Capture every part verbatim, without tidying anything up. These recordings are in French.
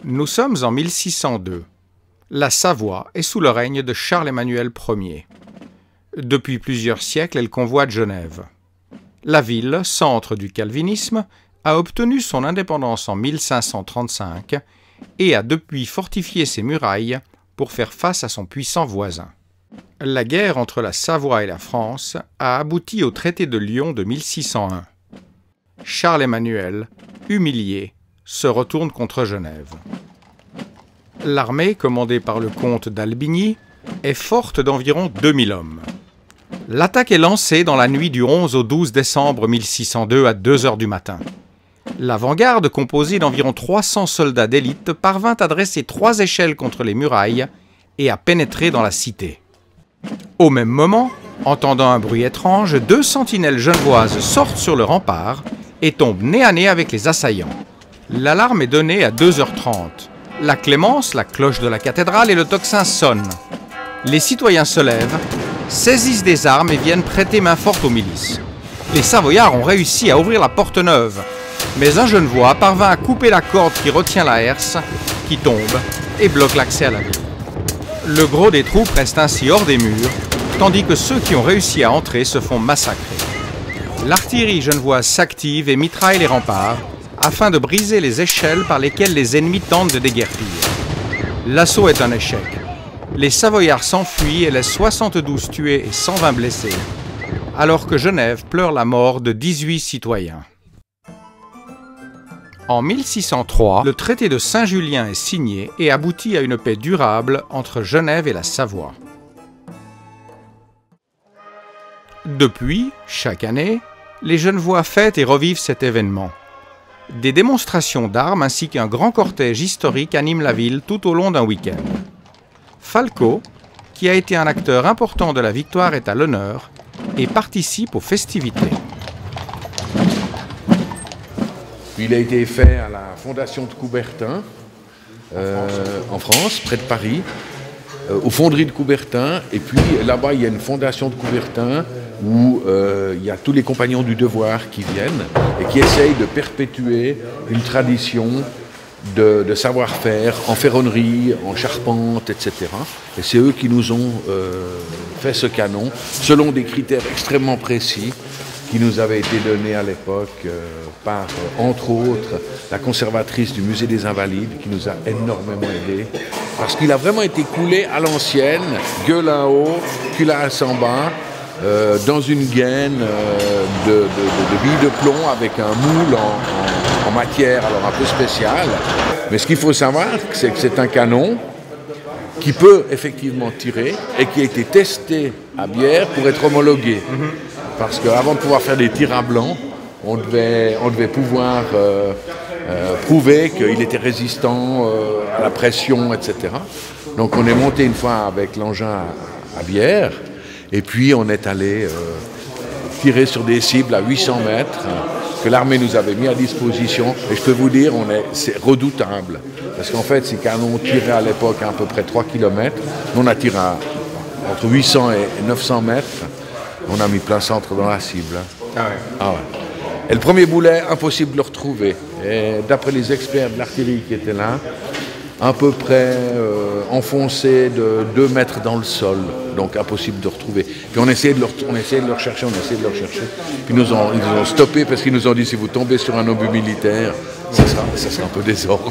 Nous sommes en mille six cent deux. La Savoie est sous le règne de Charles-Emmanuel Ier. Depuis plusieurs siècles, elle convoite Genève. La ville, centre du calvinisme, a obtenu son indépendance en mille cinq cent trente-cinq et a depuis fortifié ses murailles pour faire face à son puissant voisin. La guerre entre la Savoie et la France a abouti au traité de Lyon de mille six cent un. Charles-Emmanuel, humilié, se retourne contre Genève. L'armée, commandée par le comte d'Albigny, est forte d'environ deux mille hommes. L'attaque est lancée dans la nuit du onze au douze décembre mille six cent deux à deux heures du matin. L'avant-garde, composée d'environ trois cents soldats d'élite, parvint à dresser trois échelles contre les murailles et à pénétrer dans la cité. Au même moment, entendant un bruit étrange, deux sentinelles genevoises sortent sur le rempart et tombent nez à nez avec les assaillants. L'alarme est donnée à deux heures trente. La Clémence, la cloche de la cathédrale et le tocsin sonnent. Les citoyens se lèvent, saisissent des armes et viennent prêter main forte aux milices. Les Savoyards ont réussi à ouvrir la porte neuve, mais un Genevois parvint à couper la corde qui retient la herse, qui tombe et bloque l'accès à la ville. Le gros des troupes reste ainsi hors des murs, tandis que ceux qui ont réussi à entrer se font massacrer. L'artillerie genevoise s'active et mitraille les remparts, afin de briser les échelles par lesquelles les ennemis tentent de déguerpir. L'assaut est un échec. Les Savoyards s'enfuient et laissent soixante-douze tués et cent vingt blessés, alors que Genève pleure la mort de dix-huit citoyens. En mille six cent trois, le traité de Saint-Julien est signé et aboutit à une paix durable entre Genève et la Savoie. Depuis, chaque année, les Genevois fêtent et revivent cet événement. Des démonstrations d'armes ainsi qu'un grand cortège historique animent la ville tout au long d'un week-end. Falco, qui a été un acteur important de la victoire, est à l'honneur et participe aux festivités. Il a été fait à la fondation de Coubertin, euh, en France, près de Paris, euh, aux fonderies de Coubertin. Et puis là-bas, il y a une fondation de Coubertin où euh, il y a tous les compagnons du devoir qui viennent et qui essayent de perpétuer une tradition de, de savoir-faire en ferronnerie, en charpente, et cetera. Et c'est eux qui nous ont euh, fait ce canon, selon des critères extrêmement précis, qui nous avait été donné à l'époque euh, par, euh, entre autres, la conservatrice du musée des Invalides, qui nous a énormément aidés, parce qu'il a vraiment été coulé à l'ancienne, gueule en haut, culasse en bas, euh, dans une gaine euh, de, de, de, de billes de plomb avec un moule en, en, en matière, alors un peu spéciale. Mais ce qu'il faut savoir, c'est que c'est un canon qui peut effectivement tirer et qui a été testé à Bière pour être homologué. Mm-hmm. Parce qu'avant de pouvoir faire des tirs à blanc, on devait, on devait pouvoir euh, euh, prouver qu'il était résistant euh, à la pression, et cetera. Donc on est monté une fois avec l'engin à, à Bière, et puis on est allé euh, tirer sur des cibles à huit cents mètres que l'armée nous avait mis à disposition. Et je peux vous dire, on est, c'est redoutable. Parce qu'en fait, ces canons tiraient à l'époque à, à peu près trois kilomètres. Nous, on a tiré à, entre huit cents et neuf cents mètres. On a mis plein centre dans la cible. Ah ouais. Ah ouais. Et le premier boulet, impossible de le retrouver. Et d'après les experts de l'artillerie qui étaient là, à peu près euh, enfoncé de deux mètres dans le sol. Donc impossible de retrouver. Puis on essayait de le, on essayait de le rechercher, on essayait de le rechercher. Puis nous ont, ils nous ont stoppé parce qu'ils nous ont dit si vous tombez sur un obus militaire, ça sera, ça sera un peu désordre.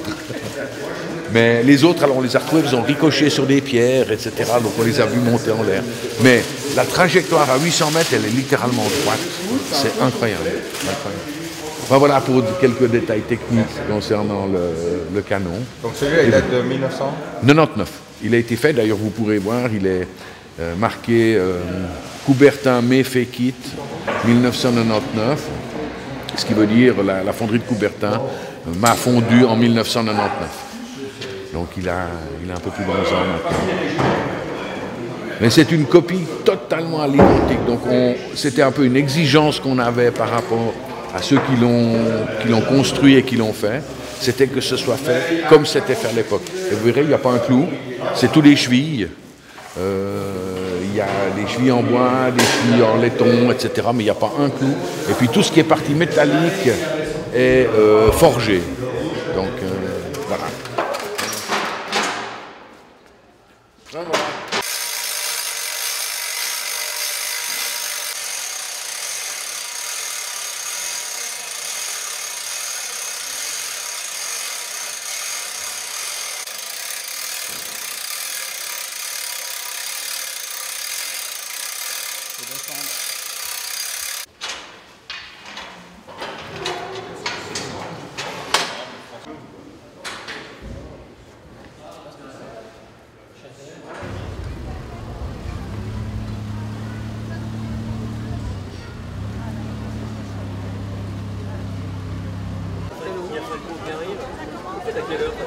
Mais les autres, alors on les a retrouvés, ils ont ricoché sur des pierres, et cetera. Donc on les a vus monter en l'air. Mais la trajectoire à huit cents mètres, elle est littéralement droite. C'est incroyable. incroyable. Enfin, voilà pour quelques détails techniques concernant le, le canon. Donc celui-là, il date de mille neuf cent quatre-vingt-dix-neuf. Il a été fait, d'ailleurs vous pourrez voir, il est euh, marqué euh, Coubertin Méféquit mille neuf cent quatre-vingt-dix-neuf. Ce qui veut dire la, la fonderie de Coubertin euh, m'a fondu en mille neuf cent quatre-vingt-dix-neuf. Donc il a, il a un peu plus de onze ans maintenant. Mais c'est une copie totalement à l'identique. Donc c'était un peu une exigence qu'on avait par rapport à ceux qui l'ont qui l'ont construit et qui l'ont fait. C'était que ce soit fait comme c'était fait à l'époque. Et vous verrez, il n'y a pas un clou, c'est tous les chevilles. Euh, il y a des chevilles en bois, des chevilles en laiton, et cetera. Mais il n'y a pas un clou. Et puis tout ce qui est partie métallique est euh, forgé. Donc euh, voilà. Ben voilà. À quelle heure?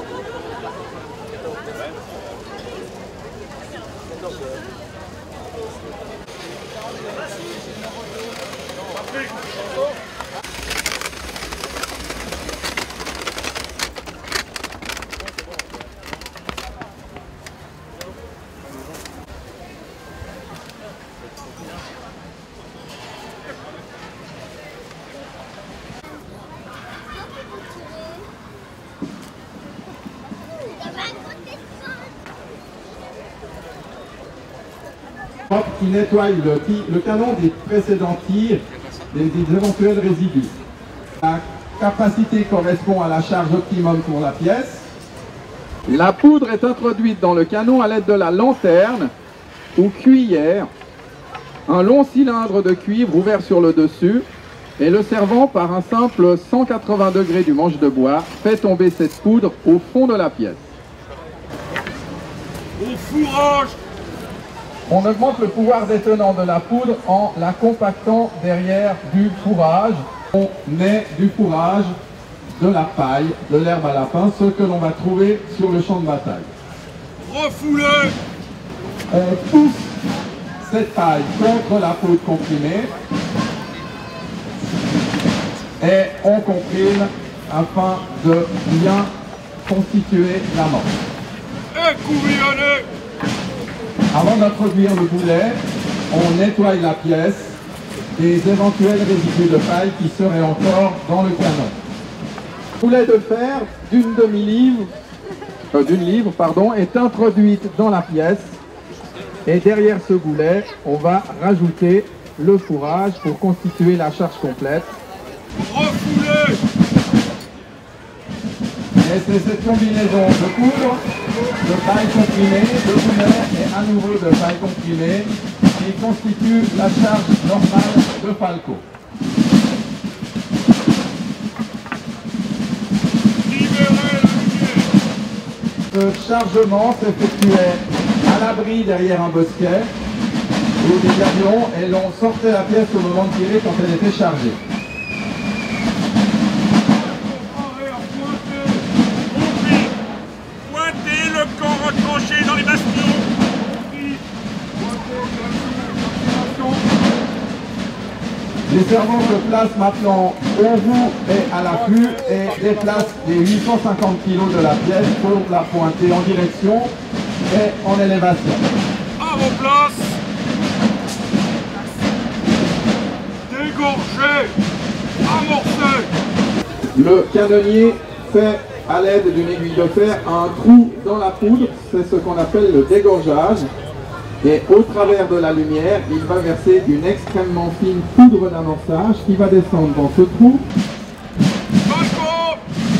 Qui nettoie le, le canon des précédents tirs et des éventuels résidus. La capacité correspond à la charge optimum pour la pièce. La poudre est introduite dans le canon à l'aide de la lanterne ou cuillère, un long cylindre de cuivre ouvert sur le dessus et le servant par un simple cent quatre-vingts degrés du manche de bois fait tomber cette poudre au fond de la pièce. Au fourrage! On augmente le pouvoir détenant de la poudre en la compactant derrière du fourrage. On met du fourrage, de la paille, de l'herbe à lapin, ce que l'on va trouver sur le champ de bataille. Refoulez! On pousse cette paille contre la poudre comprimée et on comprime afin de bien constituer l'amorce. Et couvillonnez! Avant d'introduire le boulet, on nettoie la pièce des éventuels résidus de paille qui seraient encore dans le canon. Boulet de fer d'une demi-livre, euh, d'une livre, pardon, est introduite dans la pièce et derrière ce boulet, on va rajouter le fourrage pour constituer la charge complète. Refoulez! Et c'est cette combinaison de poudre, de paille comprimée, de boulet et à nouveau de paille comprimée qui constitue la charge normale de Falco. Libérez la lumière! Ce chargement s'effectuait à l'abri derrière un bosquet ou des avions et l'on sortait la pièce au moment de tirer quand elle était chargée. Le camp retranché dans les bastions. Les servants se placent maintenant au bout et à l'affût et déplacent les huit cent cinquante kilos de la pièce pour la pointer en direction et en élévation. À vos places. Dégorgez. Amorcez. Le canonnier fait à l'aide d'une aiguille de fer un trou dans la poudre, c'est ce qu'on appelle le dégorgeage. Et au travers de la lumière, il va verser une extrêmement fine poudre d'amorçage qui va descendre dans ce trou. Falco!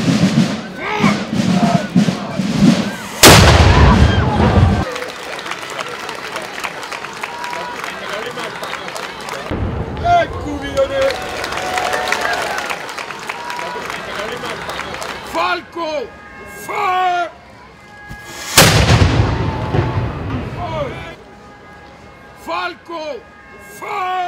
Et couvillonnez! Falco! Feu! Falco! Feu!